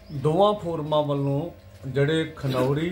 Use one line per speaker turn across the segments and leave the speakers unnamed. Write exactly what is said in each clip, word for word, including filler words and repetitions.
ਦੋਵਾਂ ਫੋਰਮਾਂ ਵੱਲੋਂ ਜਿਹੜੇ ਖਨੌਰੀ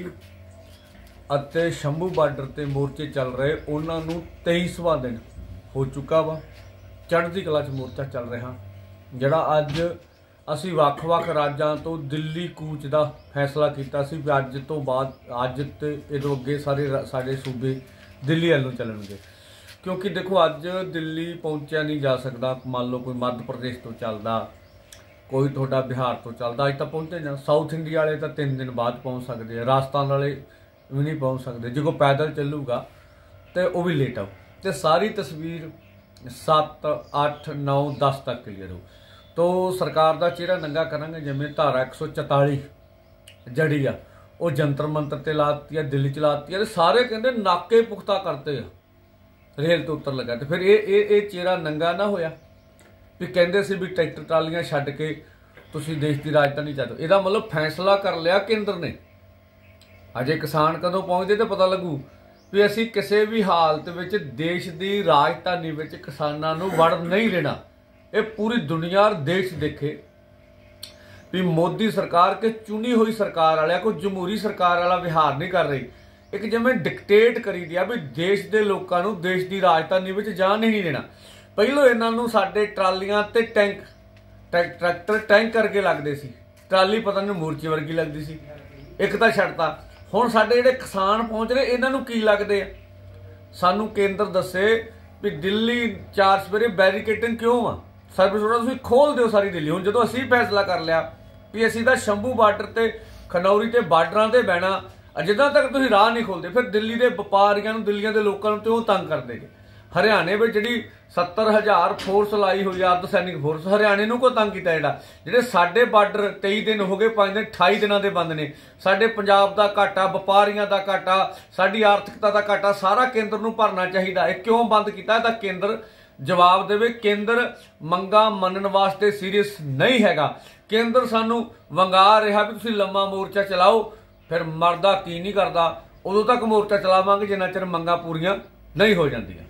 ਅਤੇ ਸ਼ੰਭੂ ਬਾਰਡਰ ਤੇ ਮੋਰਚੇ ਚੱਲ ਰਹੇ ਉਹਨਾਂ ਨੂੰ तेईसवां दिन हो चुका वा। चढ़ती कला च मोर्चा चल रहा ਜਿਹੜਾ ਅੱਜ ਅਸੀਂ ਵੱਖ-ਵੱਖ ਰਾਜਾਂ ਤੋਂ ਦਿੱਲੀ ਕੂਚ ਦਾ फैसला किया सी कि ਅੱਜ ਤੋਂ ਬਾਅਦ ਅੱਜ ਤੇ ਇਹਦੋਂ ਅੱਗੇ ਸਾਰੇ ਸਾਡੇ सूबे दिल्ली ਵੱਲੋਂ ਚੱਲਣਗੇ क्योंकि देखो अज दिल्ली पहुंचा नहीं जा सकता। मान लो कोई मध्य प्रदेश तो चलता, कोई थोड़ा बिहार तो चलता, अज तक पहुंचे ना। साउथ इंडिया वाले तो तीन दिन बाद पहुंच सकते हैं, राजस्थान वाले भी नहीं पहुंच सकते। जो कोई पैदल चलूगा तो वह भी लेट आओ। तो सारी तस्वीर सत्त अठ नौ दस तक क्लीयर हो तो सरकार का चेहरा नंगा करेंगे। जिमें धारा एक सौ चौताली जड़ी आ वो जंतर मंतर ते लाती है, दिल्ली च लाती है। सारे कहते नाके पुख्ता करते हैं, रेल तो उतर लगा। तो फिर ये ये ये चेहरा नंगा ना होया भी कहते सी भी ट्रैक्टर ट्रालियां छड्ड के तुसीं देश की राजधानी चाहते हो। इसदा मतलब फैसला कर लिया केंद्र ने। अजे किसान कदों पहुंचते तो पता लगू भी असीं किसी भी हालत विच देश की राजधानी विच किसानां नूं वड़ नहीं देना। ये पूरी दुनिया और देश देखे भी मोदी सरकार के चुनी हुई सरकार वाले कोई जमहूरी सरकार वाला विहार नहीं कर रही। एक जिवें डिकटेट करी दिया भी देश के लोगों को देश की राजधानी में जान नहीं देना। पहलों इन्हों साडे ट्रालियां ते टैंक ट्रैक्टर टैंक करके लगते सी, ट्राली पता नहीं मोर्चे वर्गी लगती सी। एक तो छड्डता हुण साडे जिहड़े किसान पहुंच रहे इन्हों की लगते हैं। सानू केंद्र दसे भी दिल्ली चार सवेरे बैरीकेटिंग क्यों आ, सर्विस रोड तुसीं खोल दिओ सारी दिल्ली। हुण जदों असीं फैसला कर लिया भी असीं तां शंभू बार्डर ते खनौरी ते बार्डरां ते बहना, जिदा तक तुसीं राह नहीं खोलते फिर दिल्ली के व्यापारियों दिल्ली के लोगों को त्यों तंग करते जे। हरियाणे में जी सत्तर हज़ार फोर्स लाई हुई अर्ध सैनिक फोर्स, हरियाणे को को तंग किया जोड़ा जे साढ़े बार्डर तेई दिन हो गए, पाँच दिन अठाई दिनों के बंद ने। साढ़े पंजाब का घाटा, व्यापारियों का घाटा, साड़ी आर्थिकता का घाटा सारा केंद्र को भरना चाहिए। है क्यों बंद किया तो केंद्र जवाब देवे। केंद्र मंगा मनन वास्ते सीरीयस नहीं हैगा। केंद्र सानू वंगा रहा भी तुसीं लम्मा मोर्चा चलाओ, फिर मरदा की नहीं करता। उदों तक मोर्चा चलावांगे जिन्ना चिर मंगां पूरीआं नहीं हो जांदियां।